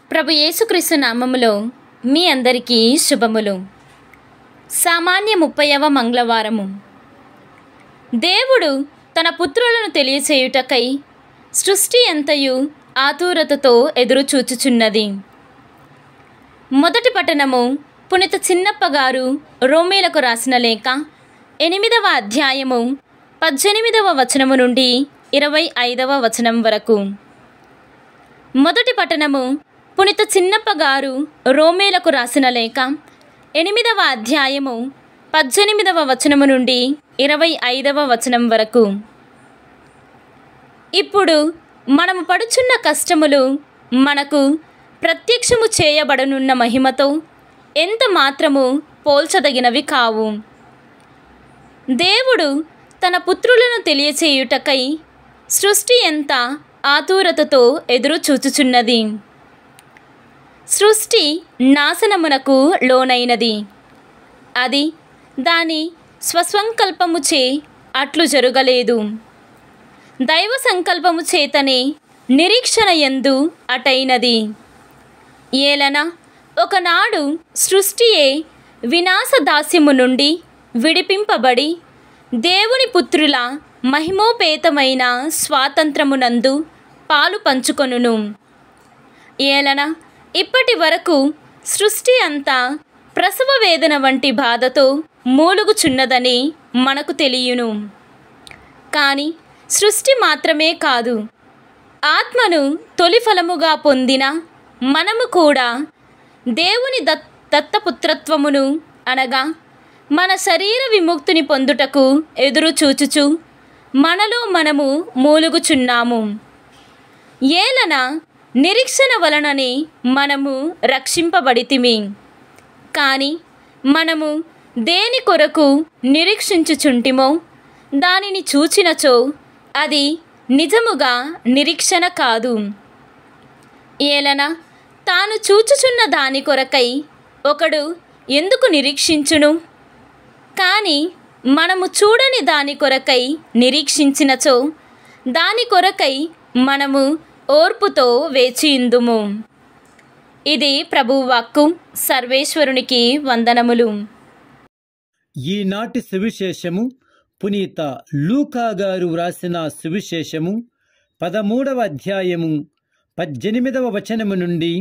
ప్రభు యేసుక్రీస్తు నామములో మీ అందరికీ శుభములు. సామాన్య 30వ మంగళవారము. దేవుడు తన పుత్రులను తెలియచేయుటకై సృష్టి అంతయు ఆతురతతో ఎదురు చూచుచున్నది. మొదటి పట్టణము పునీత చిన్నప్ప గారు రోమీలకు రాసిన లేఖ 8వ అధ్యాయము 18వ వచనము నుండి 25వ వచనం వరకు. మొదటి పట్టణము పునీత చిన్నప్ప గారు రోమీలకు రాసిన లేఖ 8వ అధ్యాయము 18వ వచనము నుండి 25వ వచనం వరకు. ఇప్పుడు మనము పడుచున్న కష్టములు మనకు ప్రత్యక్షము చేయబడనున్న మహిమతో ఎంత మాత్రము పోల్చదగినవి కావు. దేవుడు తన పుత్రులను తెలియచేయుటకై సృష్టి ఎంత ఆతురతతో ఎదురు చూచుచున్నది. సృష్టి నాశనమునకు లోనైనది. అది దాని స్వసంకల్పముచే అట్లు జరగలేదు. దైవ సంకల్పము చేతనే నిరీక్షణ యందు అటైనది. ఏలన ఒకనాడు సృష్టియే వినాశదాస్యము నుండి విడిపింపబడి దేవుని పుత్రుల మహిమోపేతమైన స్వాతంత్రమునందు పాలు పంచుకొనును. ఏలన ఇప్పటి వరకు సృష్టి అంతా ప్రసవ వేదన వంటి బాధతో మూలుగుచున్నదని మనకు తెలియను. కానీ సృష్టి మాత్రమే కాదు, ఆత్మను తొలి ఫలముగా పొందిన మనము కూడా దేవుని దత్తపుత్రత్వమును అనగా మన శరీర విముక్తిని పొందుటకు ఎదురు చూచుచు మనలో మనము మూలుగుచున్నాము. ఏలన నిరీక్షణ వలననే మనము రక్షింపబడితిమి. కానీ మనము దేని కొరకు నిరీక్షించుచుంటిమో దానిని చూచినచో అది నిజముగా నిరీక్షణ కాదు. ఏలన తాను చూచుచున్న దాని కొరకై ఒకడు ఎందుకు నిరీక్షించును? కానీ మనము చూడని దాని కొరకై నిరీక్షించినచో దాని కొరకై మనము ఓర్పుతో వేచియుందుము. ఇది ప్రభువు వాక్కు. సర్వేశ్వరునికి వందనములు. ఈనాటి సువిశేషము పునీత లూకా గారు వ్రాసిన సువిశేషము 13వ అధ్యాయము 18వ వచనము నుండి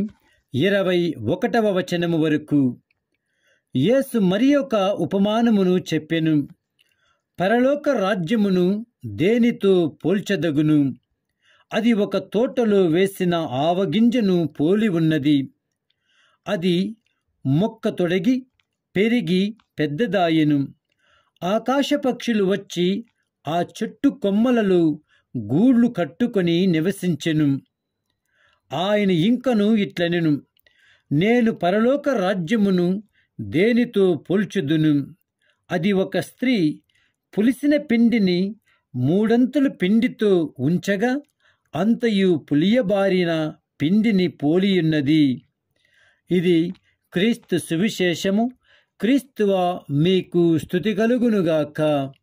21వ వచనము వరకు. యేసు మరి ఒక ఉపమానమును చెప్పెను. పరలోక రాజ్యమును దేనితో పోల్చదగును? అది ఒక తోటలో వేసిన ఆవగింజను పోలి ఉన్నది. అది మొక్క తొడిగి పెరిగి పెద్దదాయెను. ఆకాశ పక్షులు వచ్చి ఆ చెట్టు కొమ్మలలో గూళ్ళు కట్టుకొని నివసించెను. ఆయన ఇంకను ఇట్లనెను, నేను పరలోక రాజ్యమును దేనితో పోల్చుదును? అది ఒక స్త్రీ పులిసిన పిండిని మూడంతుల పిండితో ఉంచగా అంతయు పులియబారిన పిండిని పోలియున్నది. ఇది క్రీస్తు సువిశేషము. క్రీస్తువా మీకు స్తుతి కలుగునుగాక.